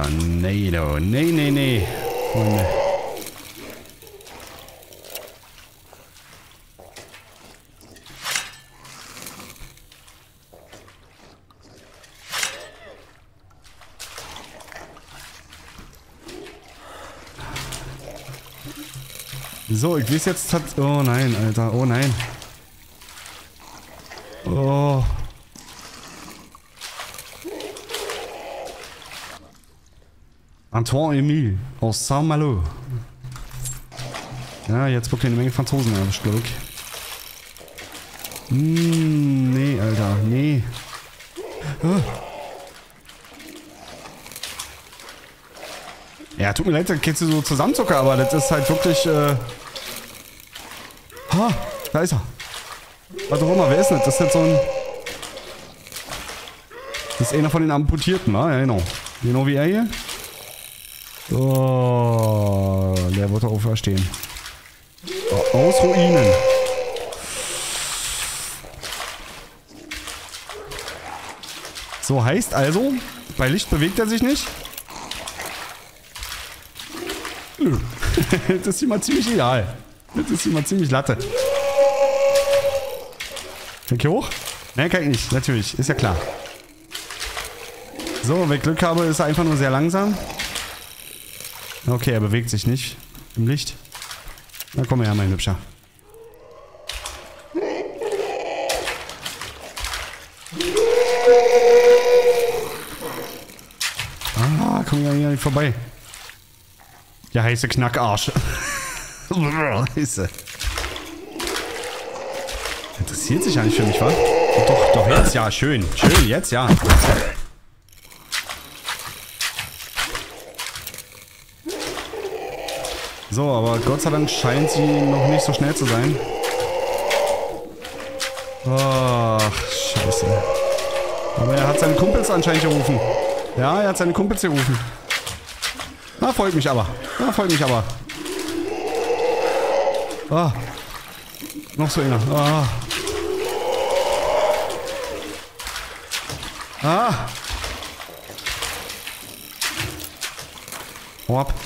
Alter. Nee, du. Nee, nee, nee. Freunde. So, ich weiß jetzt... Oh nein, Alter. Oh nein. Oh. Antoine Emile aus Saint-Malo. Ja, jetzt wirklich eine Menge Franzosen erwischt, glaube ich. Nee, Alter. Nee. Oh. Ja, tut mir leid, dass ich jetzt so zusammenzucker, aber das ist halt wirklich, da ist er. Was auch immer, wer ist das? Das ist jetzt so ein... Das ist einer von den Amputierten, wa? Ja, genau. Genau wie er hier. Oh, der wird darauf verstehen. Oh, aus Ruinen. So, heißt also, bei Licht bewegt er sich nicht. Nö. Das ist immer ziemlich egal. Das ist immer ziemlich Latte. Kann ich hier hoch? Nein, kann ich nicht. Natürlich. Ist ja klar. So, wenn ich Glück habe, ist er einfach nur sehr langsam. Okay, er bewegt sich nicht. Im Licht. Na komm her, mein Hübscher. Ah, komm ja hier nicht vorbei. Der heiße Knackarsch. Heiße. Interessiert sich ja nicht für mich, wa? Doch jetzt, ja, schön. Schön, jetzt, ja. So, aber Gott sei Dank scheint sie noch nicht so schnell zu sein. Ach, scheiße. Aber er hat seine Kumpels anscheinend gerufen. Ja, er hat seine Kumpels gerufen. Na, folgt mich aber. Na, folgt mich aber. Ah. Noch so einer. Ah. Ah. Hau ab.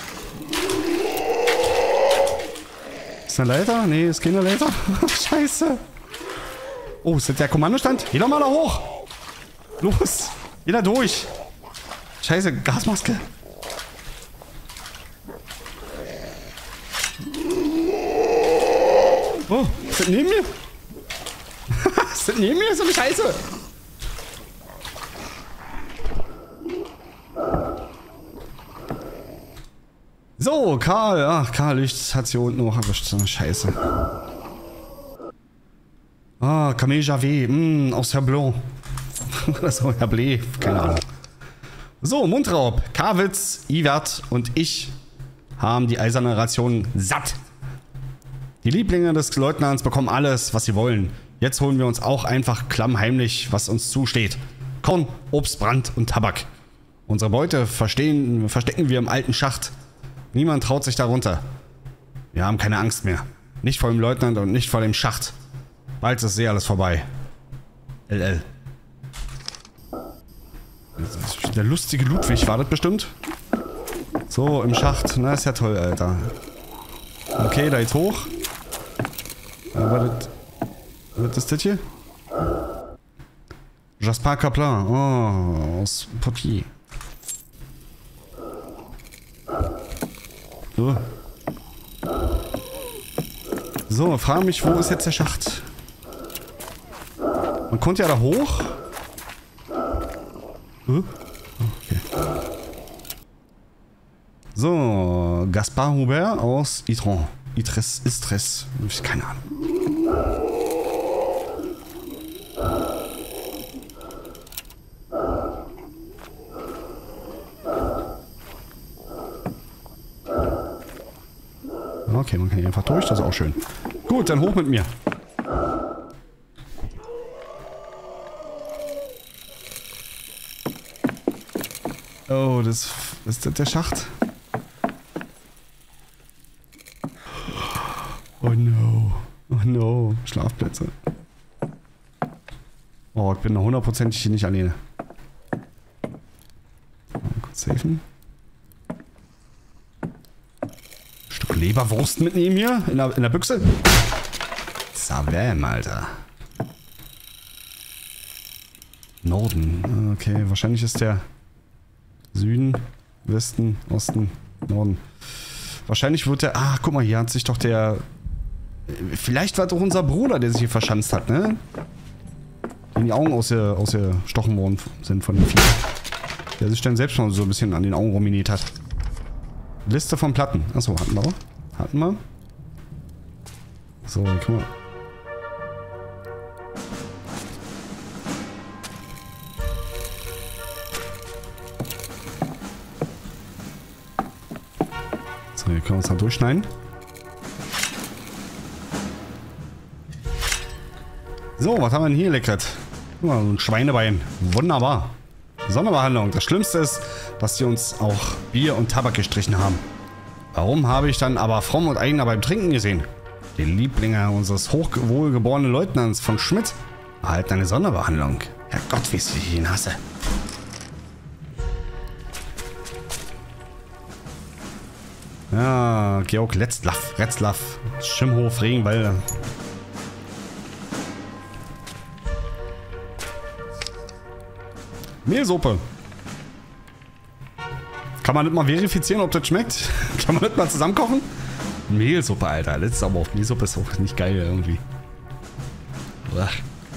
Ist eine Leiter? Nee, ist keine Leiter. Scheiße. Oh, ist das der Kommandostand? Geh doch mal da hoch. Los. Geh da durch. Scheiße, Gasmaske. Oh, ist das neben mir? Ist das neben mir? So eine Scheiße. So, Karl. Ach, Karl Licht hat sie unten noch erwischt. So eine Scheiße. Ah, Camille Javet. Aus Herblon. Oder so, Herblé. Keine Ahnung. So, Mundraub. Karwitz, Iwert und ich haben die eiserne Ration satt. Die Lieblinge des Leutnants bekommen alles, was sie wollen. Jetzt holen wir uns auch einfach klammheimlich, was uns zusteht. Korn, Obst, Brand und Tabak. Unsere Beute verstecken wir im alten Schacht. Niemand traut sich darunter. Wir haben keine Angst mehr. Nicht vor dem Leutnant und nicht vor dem Schacht. Bald ist alles vorbei. LL. Der lustige Ludwig war das bestimmt. So, im Schacht. Na, ist ja toll, Alter. Okay, da jetzt hoch. Was ist das hier? Jasper Kaplan. Oh, aus Papier. So. So, frage mich, wo ist jetzt der Schacht? Man konnte ja da hoch. Okay. So, Gaspard Hubert aus Itron. Istres. Keine Ahnung. Okay, man kann hier einfach durch, das ist auch schön. Gut, dann hoch mit mir. Oh, das ist der Schacht. Oh no. Oh no. Schlafplätze. Oh, ich bin noch hundertprozentig hier nicht alleine. Mal kurz safen. Stück Leberwurst mitnehmen hier in der Büchse. Savam, Alter. Norden. Okay, wahrscheinlich ist der Süden, Westen, Osten, Norden. Wahrscheinlich wird der... Ah, guck mal, hier hat sich doch der... Vielleicht war doch unser Bruder, der sich hier verschanzt hat, ne? Den die Augen ausgestochen worden sind von dem Vieh. Der sich dann selbst schon so ein bisschen an den Augen ruminiert hat. Liste von Platten. Achso, hatten wir auch. Hatten wir. So, guck mal. So, hier können wir uns da durchschneiden. So, was haben wir denn hier leckert? Guck mal, so ein Schweinebein. Wunderbar. Sonderbehandlung. Das Schlimmste ist, dass sie uns auch Bier und Tabak gestrichen haben. Warum habe ich dann aber Fromm und Eigner beim Trinken gesehen? Die Lieblinge unseres hochwohlgeborenen Leutnants von Schmidt erhalten eine Sonderbehandlung. Herrgott, wie ich ihn hasse. Ja, Georg Retzlaff, Schimmhof, Regenwalde. Mehlsuppe. Kann man nicht mal verifizieren, ob das schmeckt? Kann man nicht mal zusammenkochen? Mehlsuppe, Alter. Das ist aber auch... Mehlsuppe ist auch nicht geil irgendwie. Uah.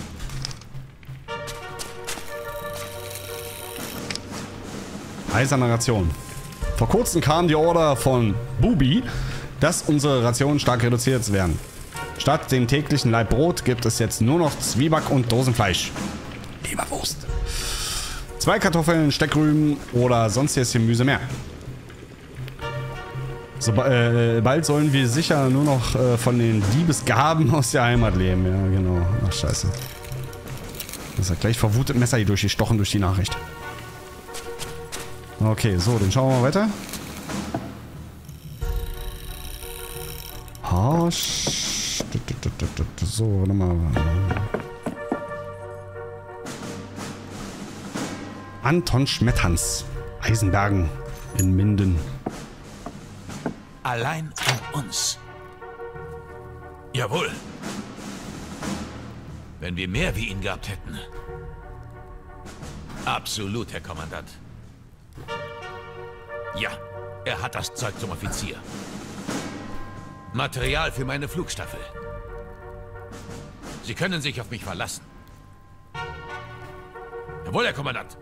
Eiserne Ration. Vor kurzem kam die Order von Bubi, dass unsere Rationen stark reduziert werden. Statt dem täglichen Laib Brot gibt es jetzt nur noch Zwieback und Dosenfleisch. Leberwurst. 2 Kartoffeln, Steckrüben oder sonstiges Gemüse mehr. So, bald sollen wir sicher nur noch von den Diebesgaben aus der Heimat leben. Ja, genau. Ach, scheiße. Das hat gleich verwutet Messer hier durchgestochen durch die Nachricht. Okay, so, dann schauen wir mal weiter. So, nochmal. Anton Schmetthans. Eisenbergen in Minden. Allein an uns. Jawohl. Wenn wir mehr wie ihn gehabt hätten. Absolut, Herr Kommandant. Ja, er hat das Zeug zum Offizier. Material für meine Flugstaffel. Sie können sich auf mich verlassen. Jawohl, Herr Kommandant.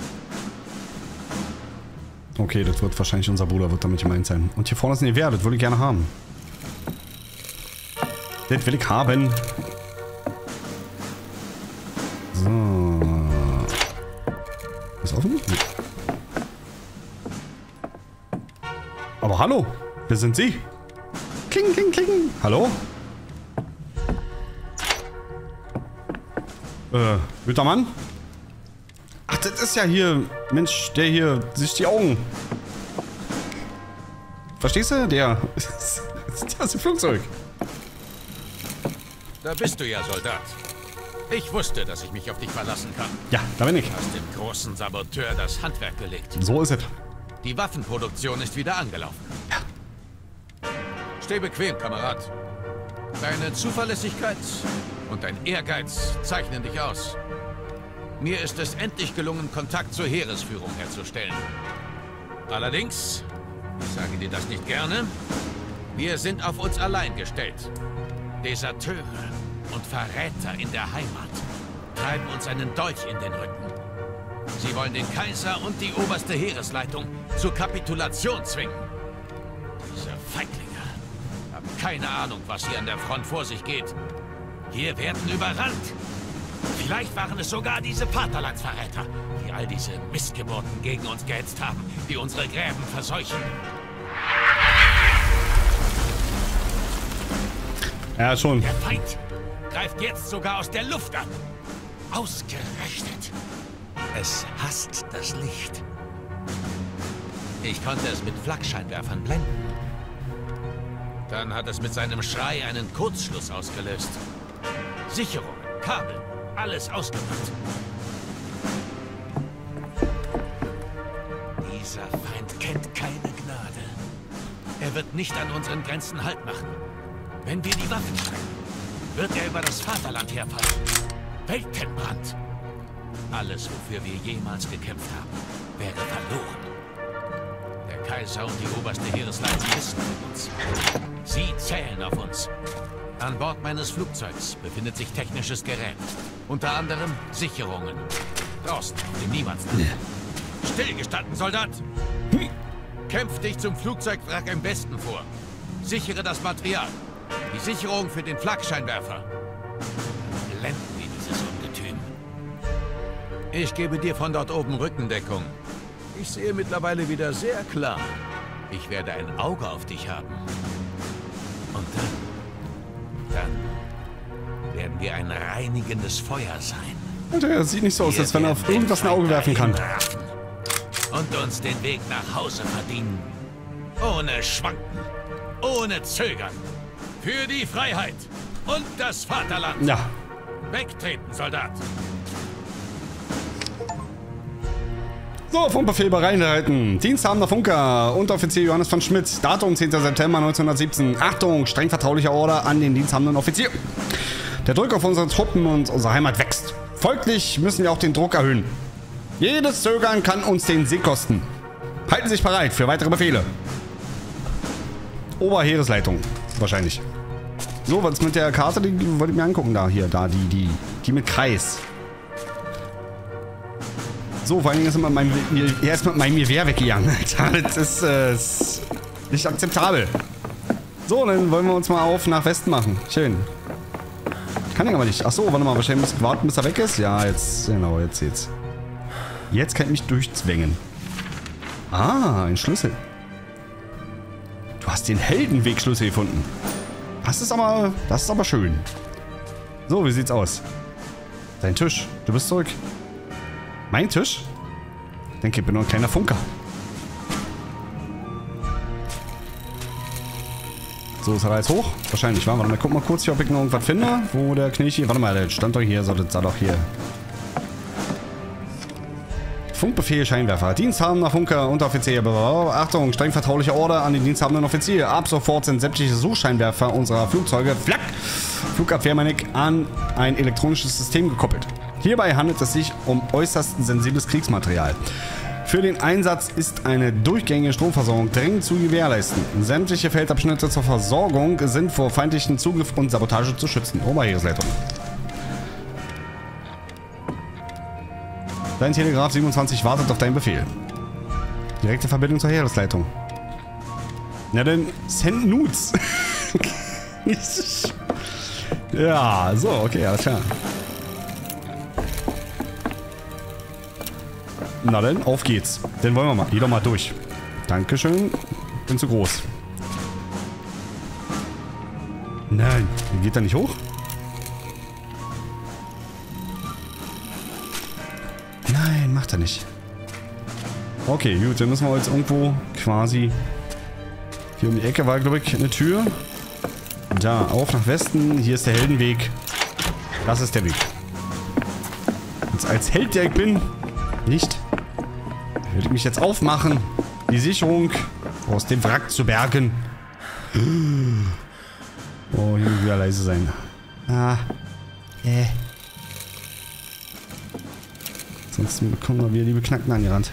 Okay, das wird wahrscheinlich unser Bruder, wird damit gemeint sein. Und hier vorne ist ein Gewehr, das würde ich gerne haben. Das will ich haben. So. Ist offen? Aber hallo, wer sind Sie? Kling, kling, kling. Hallo? Guter Mann? Ach, das ist ja hier, Mensch, der hier sich die Augen. Verstehst du? Der ist im Flugzeug. Da bist du ja, Soldat. Ich wusste, dass ich mich auf dich verlassen kann. Ja, da bin ich. Du hast dem großen Saboteur das Handwerk gelegt. So ist es. Die Waffenproduktion ist wieder angelaufen. Ja. Steh bequem, Kamerad. Deine Zuverlässigkeit und dein Ehrgeiz zeichnen dich aus. Mir ist es endlich gelungen, Kontakt zur Heeresführung herzustellen. Allerdings, ich sage dir das nicht gerne, wir sind auf uns allein gestellt. Deserteure und Verräter in der Heimat treiben uns einen Dolch in den Rücken. Sie wollen den Kaiser und die oberste Heeresleitung zur Kapitulation zwingen. Diese Feiglinge haben keine Ahnung, was hier an der Front vor sich geht. Wir werden überrannt. Vielleicht waren es sogar diese Vaterlandsverräter, die all diese Missgeburten gegen uns gehetzt haben, die unsere Gräben verseuchen. Ja, schon. Der Feind greift jetzt sogar aus der Luft an. Ausgerechnet. Es hasst das Licht. Ich konnte es mit Flakscheinwerfern blenden. Dann hat es mit seinem Schrei einen Kurzschluss ausgelöst. Sicherungen, Kabel, alles ausgemacht. Dieser Kriegsflotte wird nicht an unseren Grenzen Halt machen. Wenn wir die Waffen schreiben, wird er über das Vaterland herfallen. Weltenbrand. Alles, wofür wir jemals gekämpft haben, wäre verloren. Der Kaiser und die oberste Heeresleitung wissen von uns. Sie zählen auf uns. An Bord meines Flugzeugs befindet sich technisches Gerät. Unter anderem Sicherungen. Draußen, im Niemandsland. Stillgestanden, Soldat! Kämpf dich zum Flugzeugwrack im Westen vor. Sichere das Material. Die Sicherung für den Flakscheinwerfer. Blenden wir dieses Ungetüm. Ich gebe dir von dort oben Rückendeckung. Ich sehe mittlerweile wieder sehr klar. Ich werde ein Auge auf dich haben. Und dann werden wir ein reinigendes Feuer sein. Das sieht nicht so aus, als wenn er auf irgendwas ein Auge werfen kann. Und uns den Weg nach Hause verdienen. Ohne Schwanken. Ohne Zögern. Für die Freiheit und das Vaterland. Ja. Wegtreten, Soldat. So, Funkbefehl bereinhalten. Diensthabender Funker, Unteroffizier Johannes von Schmidt. Datum 10. September 1917. Achtung, streng vertraulicher Order an den diensthabenden Offizier. Der Druck auf unsere Truppen und unsere Heimat wächst. Folglich müssen wir auch den Druck erhöhen. Jedes Zögern kann uns den Sieg kosten. Halten Sie sich bereit für weitere Befehle. Oberheeresleitung, wahrscheinlich. So, was ist mit der Karte? Die wollte ich mir angucken. Da, hier, da, die mit Kreis. So, vor allen Dingen ist mit meinem Gewehr weggegangen. Das ist nicht akzeptabel. So, dann wollen wir uns mal auf nach Westen machen. Schön. Kann ich aber nicht. Achso, warte mal, wahrscheinlich muss ich warten, bis er weg ist. Ja, jetzt, genau, jetzt geht's. Jetzt kann ich mich durchzwängen. Ah, ein Schlüssel. Du hast den Heldenwegschlüssel gefunden. Das ist aber schön. So, wie sieht's aus? Dein Tisch. Du bist zurück. Mein Tisch? Ich denke, ich bin nur ein kleiner Funker. So, ist er jetzt hoch? Wahrscheinlich, warte mal. Guck mal kurz hier, ob ich noch irgendwas finde. Wo der Knilch... Warte mal, der stand doch hier. So, das sah doch hier. Funkbefehl, Scheinwerfer. Diensthabender Funker, Unteroffizier. Achtung, streng vertraulicher Order an den diensthabenden Offizier. Ab sofort sind sämtliche Suchscheinwerfer unserer Flugzeuge, Flak, Flugabwehrmanik, an ein elektronisches System gekoppelt. Hierbei handelt es sich um äußerst sensibles Kriegsmaterial. Für den Einsatz ist eine durchgängige Stromversorgung dringend zu gewährleisten. Sämtliche Feldabschnitte zur Versorgung sind vor feindlichen Zugriff und Sabotage zu schützen. Oberheeresleitung. Dein Telegraph 27 wartet auf deinen Befehl. Direkte Verbindung zur Heeresleitung. Na dann, send Nudes. Ja, so, okay, alles klar. Na dann, auf geht's. Dann wollen wir mal. Geh doch mal durch. Dankeschön. Bin zu groß. Nein. Geht er nicht hoch? Nein, macht er nicht. Okay, gut. Dann müssen wir jetzt irgendwo quasi... Hier um die Ecke war, glaube ich, eine Tür. Da, auf nach Westen. Hier ist der Heldenweg. Das ist der Weg. Und als Held, der ich bin, nicht... Würde ich mich jetzt aufmachen, die Sicherung aus dem Wrack zu bergen. Oh, hier muss wieder leise sein. Sonst kommen wir wieder die Beknackten angerannt.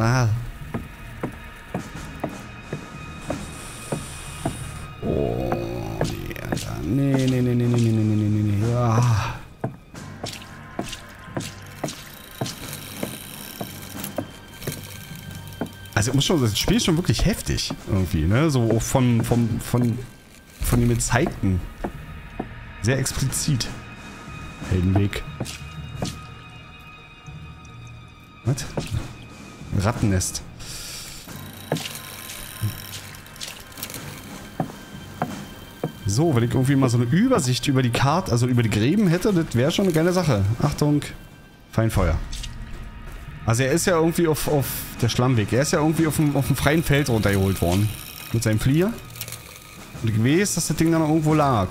Oh, nee, Alter. Nee. Also ich muss schon, das Spiel ist schon wirklich heftig irgendwie, ne? So von dem gezeigten. Sehr explizit. Heldenweg. Was? Rattennest. So, wenn ich irgendwie mal so eine Übersicht über die Karte, also über die Gräben hätte, das wäre schon eine geile Sache. Achtung, Feinfeuer. Also er ist ja irgendwie auf der Schlammweg. Er ist ja irgendwie auf dem freien Feld runtergeholt worden. Mit seinem Flieger. Und ich weiß, dass das Ding dann noch irgendwo lag.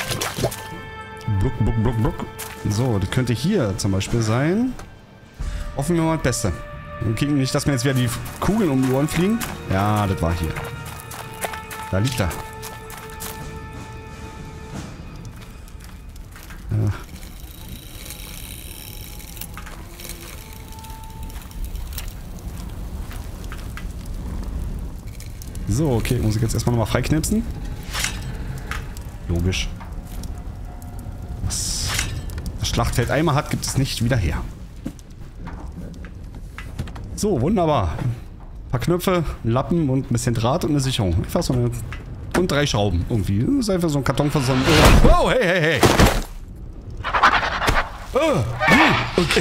Bruck. So, das könnte hier zum Beispiel sein. Hoffen wir mal das Beste. Wir kriegen nicht, dass mir jetzt wieder die Kugeln um die Ohren fliegen. Ja, das war hier. Da liegt er. Ja. So, okay, muss ich jetzt erstmal nochmal freiknipsen. Logisch. Was das Schlachtfeld einmal hat, gibt es nicht wieder her. So, wunderbar. Ein paar Knöpfe, ein Lappen und ein bisschen Draht und eine Sicherung. Einfach so eine... Und 3 Schrauben irgendwie. Das ist einfach so ein Karton von so einem... Oh, hey, hey, hey. Okay.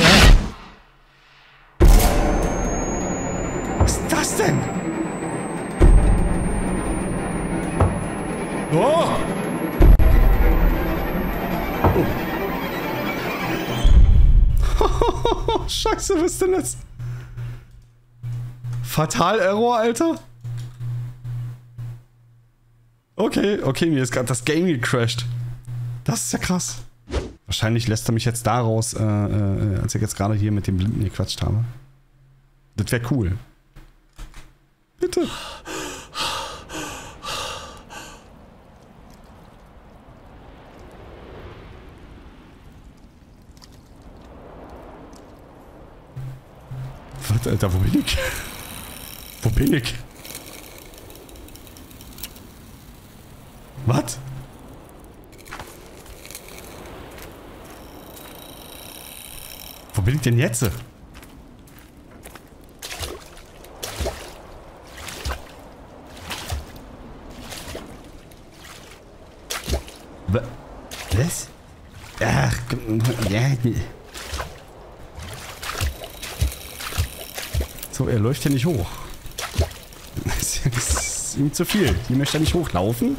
Was ist das denn? Oh! Oh. Scheiße, was ist denn das? Fatal Error, Alter? Okay, okay, mir ist gerade das Game gecrashed. Das ist ja krass. Wahrscheinlich lässt er mich jetzt da raus, als ich jetzt gerade hier mit dem Blinden gequatscht habe. Das wäre cool. Bitte. Was, Alter, wo bin ich? Wo bin ich? Was? Wo bin ich denn jetzt? Was? Ach, ja. So, er läuft hier nicht hoch. Das ist ihm zu viel. Die möchte er nicht hochlaufen.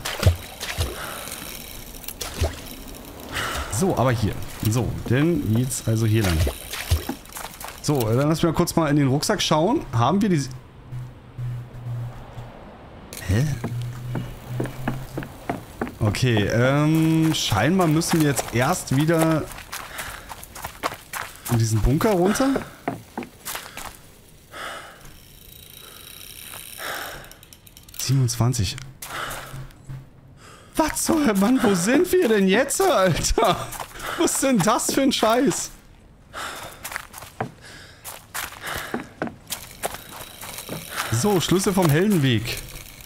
So, aber hier. So, denn jetzt also hier lang. So, dann lass mich mal kurz mal in den Rucksack schauen. Haben wir die... Hä? Okay, scheinbar müssen wir jetzt erst wieder in diesen Bunker runter. Was soll Mann, wo sind wir denn jetzt, Alter? Was ist denn das für ein Scheiß? So, Schlüssel vom Heldenweg.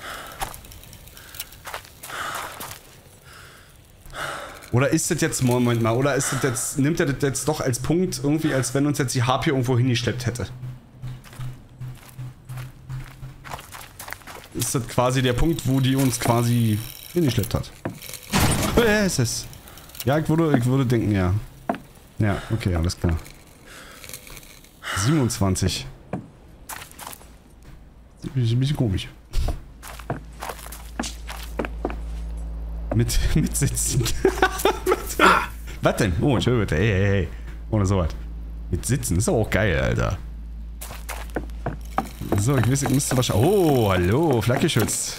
Oder ist das jetzt, Moment mal, oder ist das jetzt, nimmt er das jetzt doch als Punkt irgendwie, als wenn uns jetzt die Harpie irgendwo hingeschleppt hätte? Ist das quasi der Punkt, wo die uns quasi hingeschleppt hat? Ja, ist es. Ja, ich würde denken, ja. Ja, okay, alles klar. 27. Ist ein bisschen komisch. Mit Sitzen. Was denn? Oh, Entschuldigung bitte. Hey, hey, hey. Ohne sowas. Mit Sitzen ist auch geil, Alter. So, ich weiß, ich müsste wahrscheinlich... Oh, hallo, Flakgeschütz.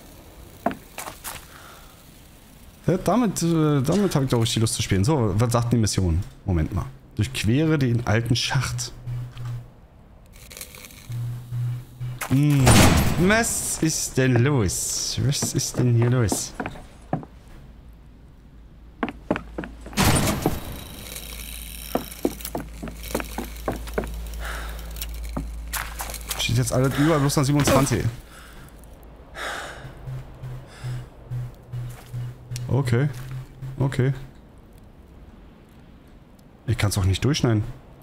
Ja, damit habe ich doch richtig Lust zu spielen. So, was sagt die Mission? Moment mal. Durchquere den alten Schacht. Was ist denn los? Was ist denn hier los? Steht jetzt alles über, bloß noch 27. Okay. Okay. Ich kann es auch nicht durchschneiden.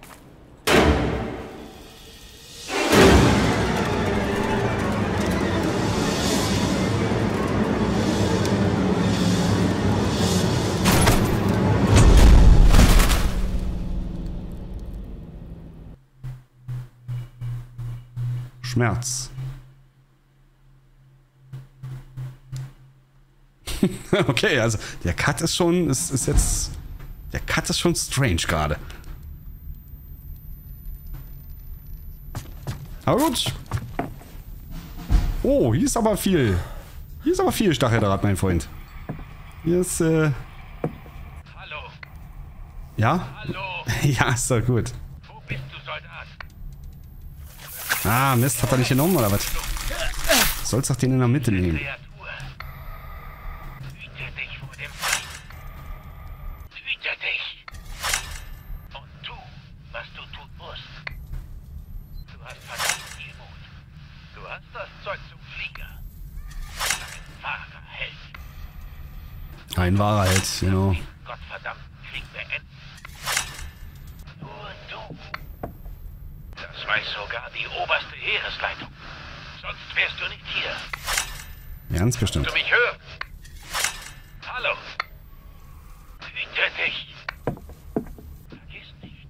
Schmerz. Okay, also der Cut ist schon, ist jetzt, der Cut ist schon strange gerade. Aber gut. Oh, hier ist aber viel. Hier ist aber viel Stacheldraht, mein Freund. Hier ist, Hallo. Ja? Hallo. Ja, ist doch gut. Wo bist du, Soldat? Ah, Mist, hat er nicht genommen, oder was? Du sollst doch den in der Mitte nehmen. Hüte dich vor dem Feind. Hüte dich. Und tu, was du tun musst. Du hast verdammt viel Mut. Du hast das Zeug zum Flieger. Ein wahrer Held. Ein wahrer Held, genau. Gottverdammten Krieg beenden. Nur du. Das weiß sogar die oberste Heeresleitung. Sonst wärst du nicht hier. Ganz bestimmt. Du mich hören? Hallo. Hüte dich. Vergiss nicht.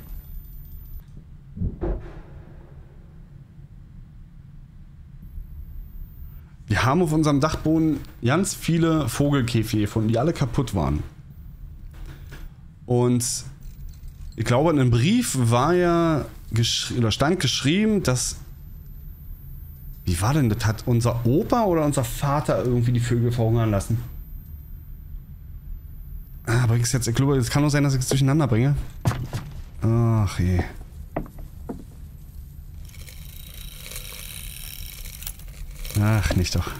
Wir haben auf unserem Dachboden ganz viele Vogelkäfige gefunden, die alle kaputt waren. Und ich glaube, in einem Brief war ja stand geschrieben, dass... Wie war denn das? Hat unser Opa oder unser Vater irgendwie die Vögel verhungern lassen? Ah, bring ich jetzt... Ich glaube, es kann nur sein, dass ich es durcheinander bringe. Ach je. Ach, nicht doch.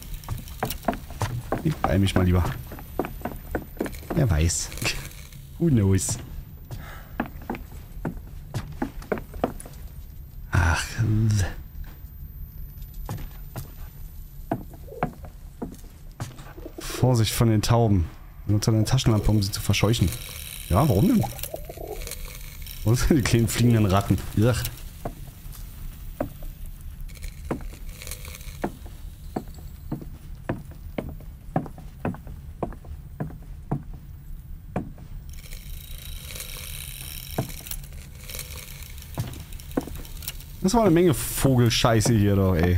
Ich beeil mich mal lieber. Wer weiß. Who knows? Ach. Vorsicht von den Tauben. Benutze deine Taschenlampe, um sie zu verscheuchen. Ja, warum denn? Wo sind die kleinen fliegenden Ratten? Ugh. Das war eine Menge Vogelscheiße hier doch, ey.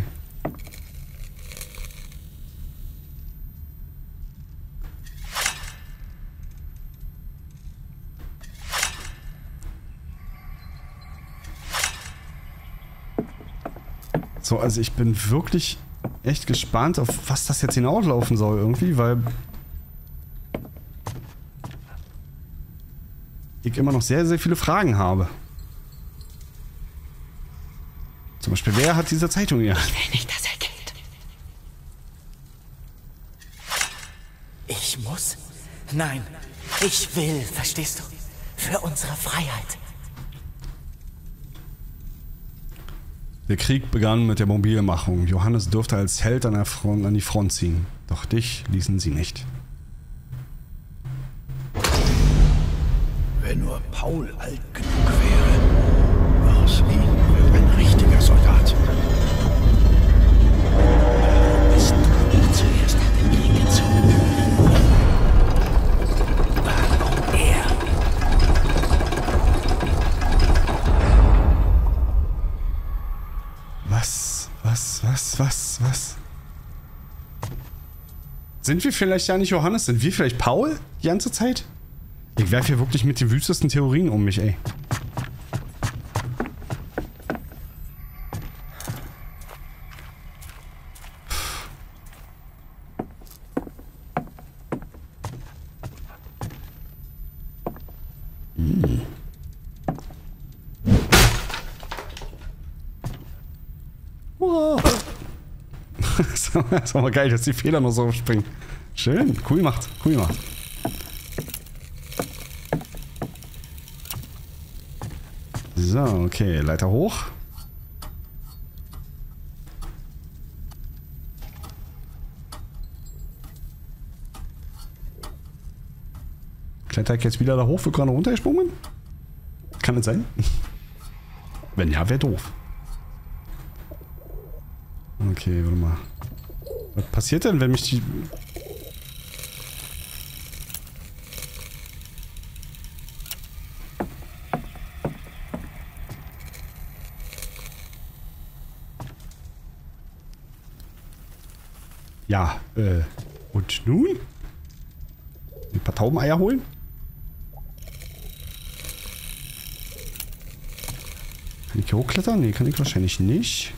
So, also ich bin wirklich echt gespannt, auf was das jetzt hinauslaufen soll irgendwie, weil ich immer noch sehr, sehr viele Fragen habe. Zum Beispiel, wer hat diese Zeitung hier? Ich will nicht, dass er geht. Ich muss? Nein, ich will, verstehst du? Für unsere Freiheit. Der Krieg begann mit der Mobilmachung. Johannes durfte als Held an die Front ziehen. Doch dich ließen sie nicht. Wenn nur Paul alt genug wäre. Aus ihm wird ein richtiger Soldat. Warum bist du nicht zuerst an den Krieg gezogen? Warum er? Was? Sind wir vielleicht ja nicht Johannes? Sind wir vielleicht Paul die ganze Zeit? Ich werfe hier wirklich mit den wüstesten Theorien um mich, ey. Wow. Das war mal geil, dass die Fehler noch so aufspringen. Schön, cool gemacht, So, okay, Leiter hoch. Kletter ich jetzt wieder da hoch, wo gerade runtergesprungen bin? Kann das sein? Wenn ja, wäre doof. Okay, warte mal. Was passiert denn, wenn mich die... Ja, und nun? Ein paar Taubeneier holen? Kann ich hier hochklettern? Nee, kann ich wahrscheinlich nicht.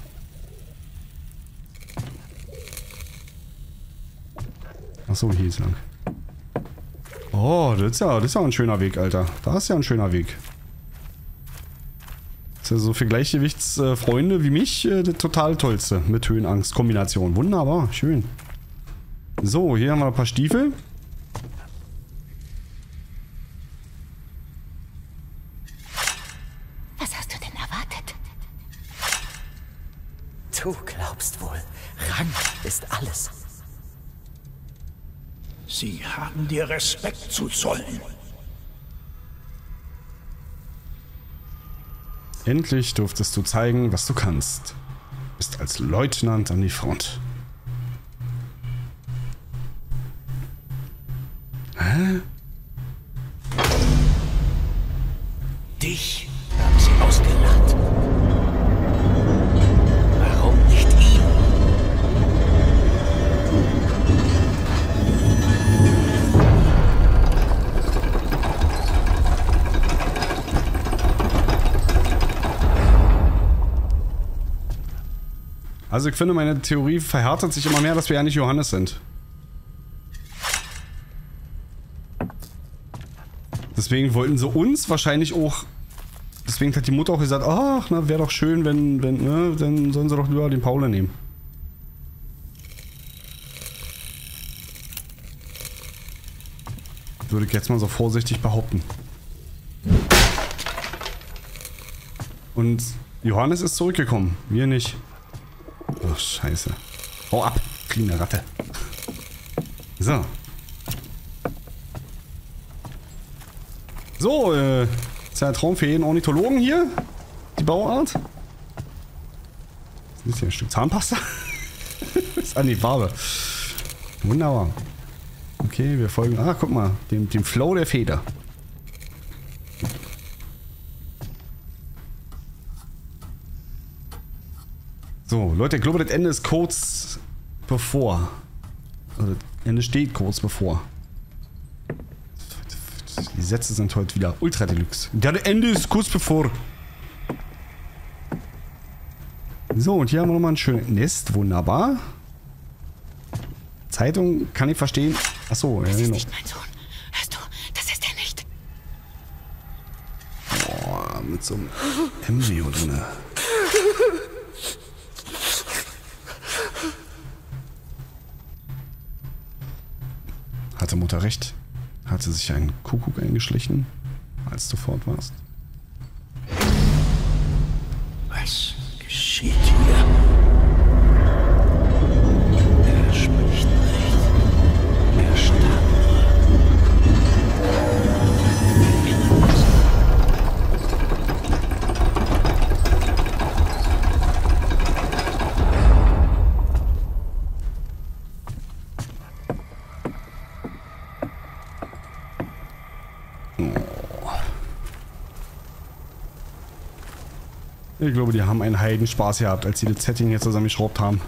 Achso, hier ist lang. Oh, das ist ja ein schöner Weg, Alter. Da ist ja ein schöner Weg. So für Gleichgewichtsfreunde wie mich das total tollste mit Höhenangst-Kombination. Wunderbar, schön. So, hier haben wir ein paar Stiefel. Was hast du denn erwartet? Du glaubst wohl, Rang ist alles. Sie haben dir Respekt zu zollen. Endlich durftest du zeigen, was du kannst. Bist als Leutnant an die Front. Hä? Dich haben sie ausgelacht. Warum nicht ihn? Also ich finde, meine Theorie verhärtet sich immer mehr, dass wir ja nicht Johannes sind. Deswegen wollten sie uns wahrscheinlich auch... Deswegen hat die Mutter auch gesagt, ach, na, wäre doch schön, wenn, ne, dann sollen sie doch lieber den Paul nehmen. Würde ich jetzt mal so vorsichtig behaupten. Und Johannes ist zurückgekommen, wir nicht. Ach, scheiße. Hau ab, kleine Ratte. So. So, ist ja ein Traum für jeden Ornithologen hier. Die Bauart. Das ist hier ein Stück Zahnpasta. Das ist an die Farbe. Wunderbar. Okay, wir folgen. Ah, guck mal. Dem Flow der Feder. So, Leute, ich glaube, das Ende ist kurz bevor. Also, das Ende steht kurz bevor. Die Sätze sind heute wieder ultra deluxe. Das Ende ist kurz bevor. So, und hier haben wir nochmal ein schönes Nest. Wunderbar. Zeitung kann ich verstehen. Achso, ja, Das ist genau. nicht mein Sohn. Hörst du? Das ist er nicht. Boah, mit so einem Embryo drin. Hatte Mutter recht? Hatte sich ein Kuckuck eingeschlichen, als du fort warst? Was geschieht hier? Er spricht nicht. Er starb Ich glaube, die haben einen Heidenspaß gehabt, als sie das Setting hier zusammengeschraubt haben.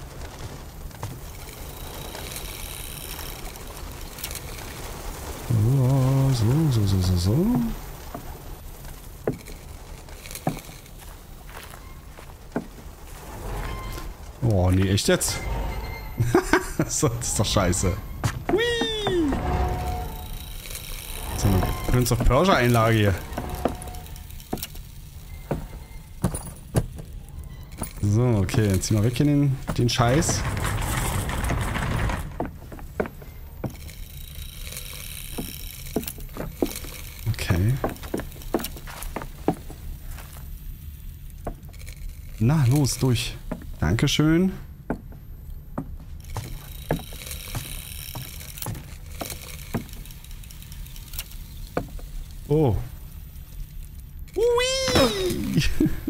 So. Oh, nee, echt jetzt? Das ist doch scheiße. Hui! So eine Prince of Persia Einlage hier. So, okay, jetzt ziehen wir weg hier den Scheiß. Okay. Na, los, durch. Dankeschön. Oh. Ui!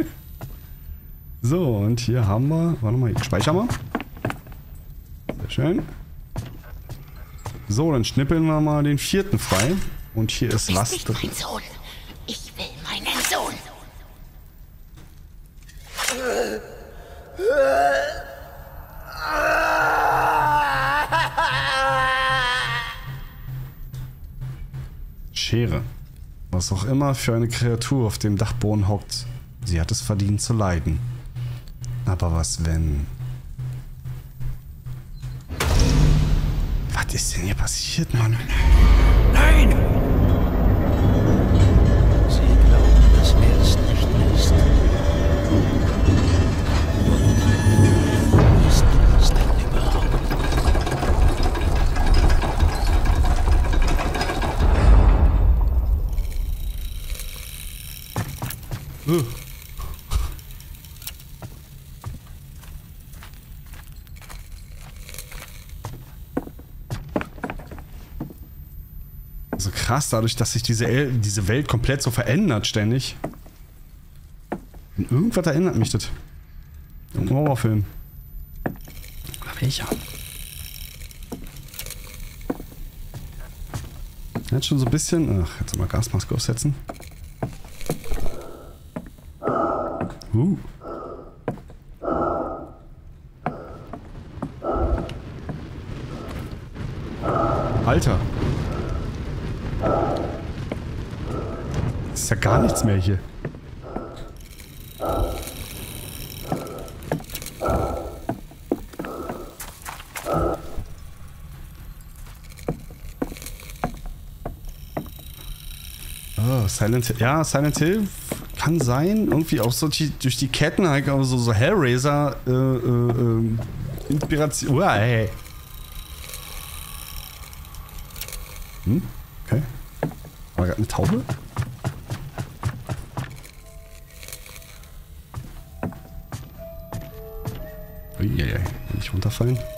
So, und hier haben wir... Warte mal, speichern wir. Sehr schön. So, dann schnippeln wir mal den 4. frei. Und hier ist was Nicht drin. mein Sohn. Ich will meinen Sohn. Schere. Was auch immer für eine Kreatur auf dem Dachboden hockt, sie hat es verdient zu leiden. Aber was wenn... Was ist denn hier passiert, Mann? Nein! Sie glauben, dass er es nicht ist. krass, dadurch, dass sich diese Welt komplett so verändert ständig. Und irgendwas erinnert mich das. Ein Horrorfilm. Oder welcher? Jetzt schon so ein bisschen... Ach, jetzt mal Gasmaske aufsetzen. Alter. Ist ja gar nichts mehr hier. Oh, Silent Hill. Ja, Silent Hill kann sein. Irgendwie auch so durch die Ketten, halt so Hellraiser Inspiration. Hey. Okay. War gerade eine Taube? Uiuiui, nicht runterfallen.